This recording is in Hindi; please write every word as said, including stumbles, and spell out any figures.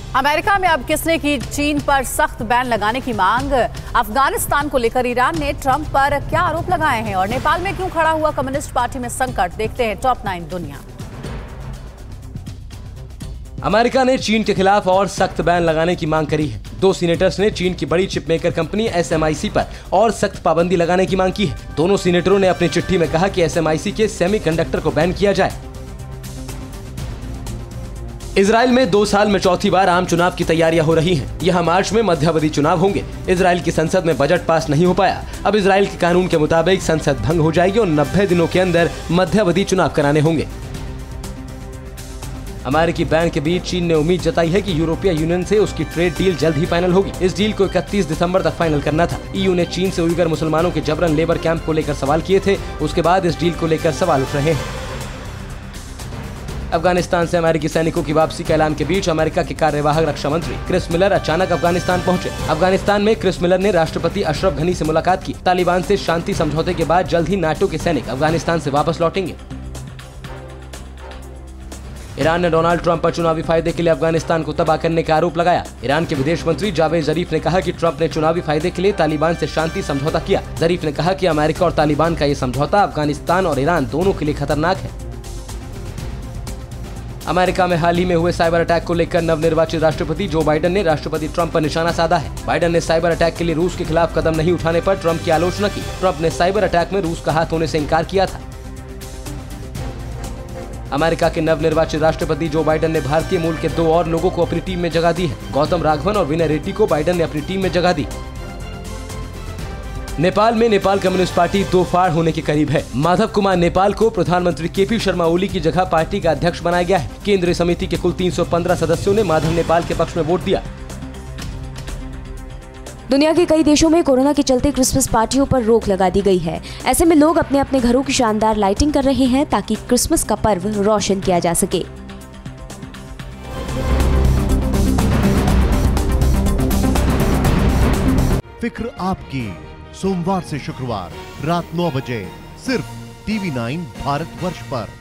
अमेरिका में अब किसने की चीन पर सख्त बैन लगाने की मांग। अफगानिस्तान को लेकर ईरान ने ट्रंप पर क्या आरोप लगाए हैं और नेपाल में क्यों खड़ा हुआ कम्युनिस्ट पार्टी में संकट। देखते हैं टॉप नाइन दुनिया। अमेरिका ने चीन के खिलाफ और सख्त बैन लगाने की मांग करी है। दो सीनेटर्स ने चीन की बड़ी chip maker company S M I C पर और सख्त पाबंदी लगाने की मांग की है। दोनों सीनेटरों ने अपनी चिट्ठी में कहा कि एस एम आई सी के सेमीकंडक्टर को बैन किया जाए। इजराइल में दो साल में चौथी बार आम चुनाव की तैयारियां हो रही हैं। यहां मार्च में मध्यावधि चुनाव होंगे। इजराइल की संसद में बजट पास नहीं हो पाया। अब इजराइल के कानून के मुताबिक संसद भंग हो जाएगी और नब्बे दिनों के अंदर मध्यावधि चुनाव कराने होंगे। अमेरिकी बैन के बीच चीन ने उम्मीद जताई है कि यूरोपीय यूनियन से उसकी ट्रेड डील जल्द ही फाइनल होगी। इस डील को इकतीस दिसंबर तक फाइनल करना था। ई यू ने चीन से उइगर मुसलमानों के जबरन लेबर कैंप को लेकर सवाल किए थे। उसके बाद इस डील को लेकर सवाल उठ रहे हैं। अफगानिस्तान से अमेरिकी सैनिकों की वापसी के ऐलान के बीच अमेरिका के कार्यवाहक रक्षा मंत्री क्रिस मिलर अचानक अफगानिस्तान पहुंचे। अफगानिस्तान में क्रिस मिलर ने राष्ट्रपति अशरफ घनी से मुलाकात की। तालिबान से शांति समझौते के बाद जल्द ही नाटो के सैनिक अफगानिस्तान से वापस लौटेंगे। ईरान ने डोनाल्ड ट्रंप पर चुनावी फायदे के लिए अफगानिस्तान को तबाह करने का आरोप लगाया। ईरान के विदेश मंत्री जावेद जरीफ ने कहा कि ट्रंप ने चुनावी फायदे के लिए तालिबान से शांति समझौता किया। जरीफ ने कहा कि अमेरिका और तालिबान का ये समझौता अफगानिस्तान और ईरान दोनों के लिए खतरनाक है। अमेरिका में हाल ही में हुए साइबर अटैक को लेकर नवनिर्वाचित राष्ट्रपति जो बाइडेन ने राष्ट्रपति ट्रंप पर निशाना साधा है। बाइडेन ने साइबर अटैक के लिए रूस के खिलाफ कदम नहीं उठाने पर ट्रंप की आलोचना की। ट्रंप ने साइबर अटैक में रूस का हाथ होने से इनकार किया था। अमेरिका के नवनिर्वाचित राष्ट्रपति जो बाइडेन ने भारतीय मूल के दो और लोगों को अपनी टीम में जगह दी है। गौतम राघवन और विनय रेड्डी को बाइडेन ने अपनी टीम में जगह दी। नेपाल में नेपाल कम्युनिस्ट पार्टी दो फाड़ होने के करीब है। माधव कुमार नेपाल को प्रधानमंत्री के पी शर्मा ओली की जगह पार्टी का अध्यक्ष बनाया गया है। केंद्रीय समिति के कुल तीन सौ पंद्रह सदस्यों ने माधव नेपाल के पक्ष में वोट दिया। दुनिया के कई देशों में कोरोना के चलते क्रिसमस पार्टियों पर रोक लगा दी गई है। ऐसे में लोग अपने अपने घरों की शानदार लाइटिंग कर रहे हैं ताकि क्रिसमस का पर्व रोशन किया जा सके। फिक्र आपकी, सोमवार से शुक्रवार रात नौ बजे सिर्फ टीवी नाइन भारतवर्ष पर।